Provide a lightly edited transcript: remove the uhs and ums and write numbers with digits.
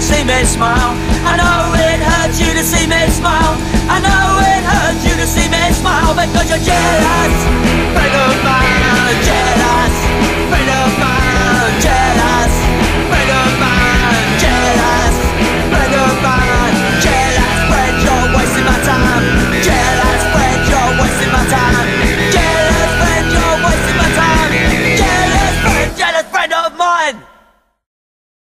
see me smile. I know it hurts you to see me smile. I know it hurts you to see me smile because you're jealous.